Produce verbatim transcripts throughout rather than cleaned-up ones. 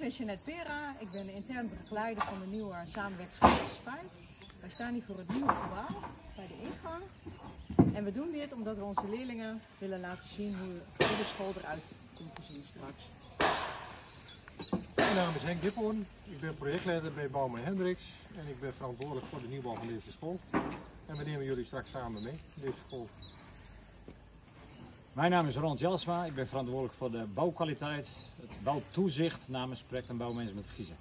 ben Jeanette Pera, ik ben de intern begeleider van de nieuwe samenwerkingsgroep vijf. Wij staan hier voor het nieuwe gebouw bij de ingang. En we doen dit omdat we onze leerlingen willen laten zien hoe de school eruit komt te zien straks. Mijn naam is Henk Diphoorn, ik ben projectleider bij Bouwman Hendricks en ik ben verantwoordelijk voor de nieuwbouw van deze school. En we nemen jullie straks samen mee in deze school. Mijn naam is Ronald Jelsma, ik ben verantwoordelijk voor de bouwkwaliteit, het bouwtoezicht namens Project en Bouwmanagement Giesen.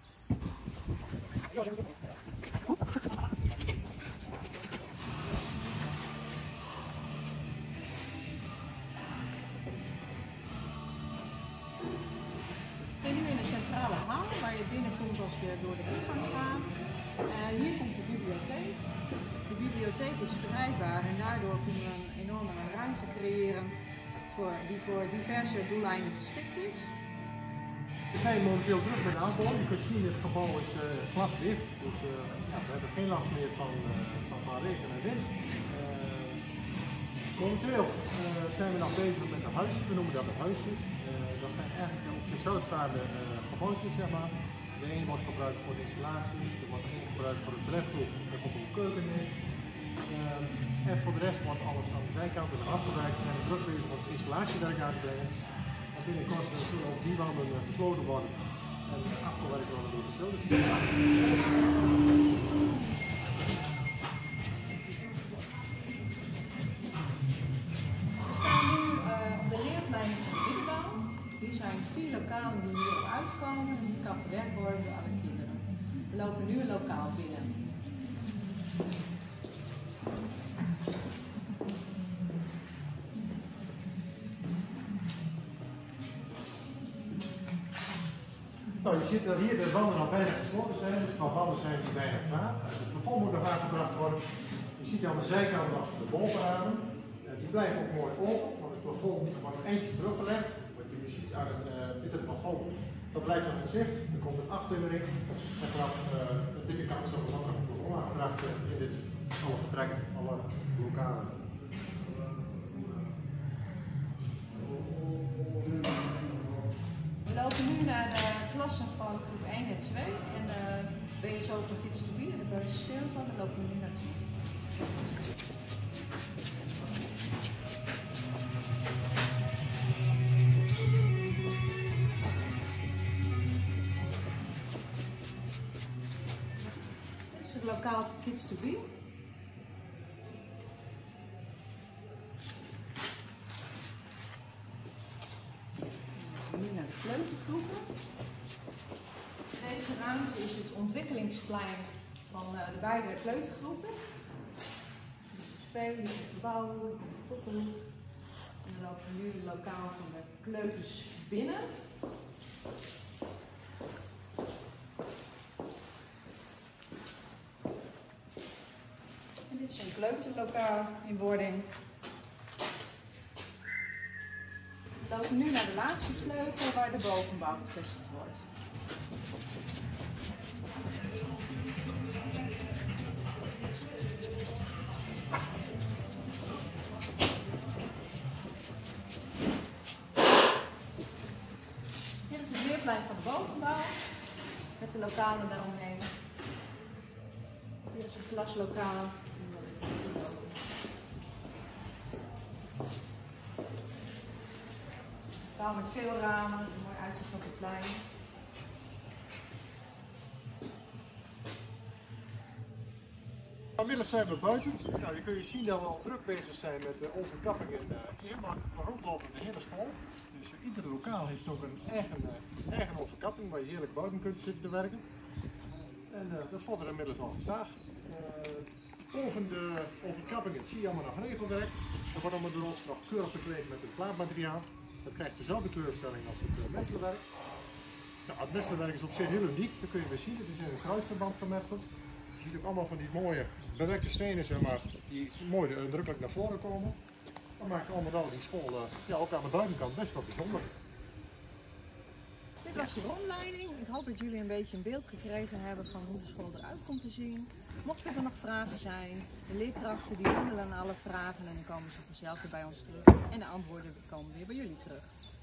We zijn nu in de centrale hal waar je binnenkomt als je door de ingang gaat. En hier komt de bibliotheek. De bibliotheek is verrijkbaar en daardoor kunnen we een enorme ruimte creëren voor, die voor diverse doeleinden geschikt is. We zijn momenteel druk met de aanbouw. Je kunt zien, het gebouw is uh, glasdicht, dus uh, ja, we hebben geen last meer van, uh, van, van regen en wind. Uh, momenteel uh, zijn we nog bezig met de huisjes, we noemen dat de huisjes. Uh, dat zijn eigenlijk op zichzelf staande uh, gebouwtjes, zeg maar. De een wordt gebruikt voor de installaties, er wordt een gebruikt voor de terechtgroep, daar komt een keuken in. Uh, en voor de rest wordt alles aan de zijkanten weer afgewerkt. We zijn druk bezig om het installatiewerk aan te brengen. En binnenkort uh, zullen ook die wanden uh, gesloten worden en uh, afgewerkt worden door de schilders. We staan nu uh, op de leerpleinen van de Biedenbouw. Hier zijn vier lokalen die hierop uitkomen en die kan verwerkt worden door alle kinderen. We lopen nu een lokaal binnen. Nou, je ziet dat hier de wanden nog bijna gesloten zijn, dus nog wanden zijn die bijna klaar. Het plafond moet nog aangebracht worden. Je ziet aan de zijkant nog de bovenramen. Die blijven ook mooi open, want het plafond wordt een eindje teruggelegd. Wat je nu ziet aan het uh, witte plafond, dat blijft dan in zicht. Er komt een aftimmering en vanaf uh, de dikke kant is ook nog een plafond aangebracht uh, in dit alle vertrekken, alle lokalen. We lopen nu naar de klassen van groep één en twee en de B S O van Kids to Be, de Business Speelzaal, daar lopen we nu naartoe. Dit is het lokaal van Kids to Be. Nu naar de kleutergroepen. Deze ruimte is het ontwikkelingsplein van uh, de beide kleutergroepen. Dus te spelen, hier te bouwen, hier komt de poppenhoek. En dan lopen we nu het lokaal van de kleuters binnen. En dit is een kleuterlokaal in wording. We lopen nu naar de laatste vleugel waar de bovenbouw gevestigd wordt. Dit is het leerplein van de bovenbouw met de lokalen daaromheen. Hier is het klaslokaal. Met veel ramen, een mooi uitzicht op het plein. Inmiddels zijn we buiten. Nou, je kun je zien dat we al druk bezig zijn met de overkapping in uh, helemaal rondlopen de hele school. Dus uh, ieder lokaal heeft ook een eigen, uh, eigen overkapping waar je heerlijk buiten kunt zitten te werken. En uh, dat valt er inmiddels al gestaag. Uh, boven de overkappingen zie je allemaal nog regelwerk. Dat wordt allemaal door ons nog keurig bekleed met het plaatmateriaal. Dat krijgt dezelfde kleurstelling als het uh, messelwerk. Nou, het messelwerk is op zich heel uniek, dat kun je weer zien. Het is in een kruisverband gemesteld. Je ziet ook allemaal van die mooie bewerkte stenen, zeg maar, die mooi indrukkelijk naar voren komen. Dat maakt allemaal die school uh, ja, ook aan de buitenkant best wel bijzonder. Dit was de rondleiding. Ik hoop dat jullie een beetje een beeld gekregen hebben van hoe de school eruit komt te zien. Mochten er nog vragen zijn, de leerkrachten die bundelen alle vragen en dan komen ze vanzelf weer bij ons terug. En de antwoorden komen weer bij jullie terug.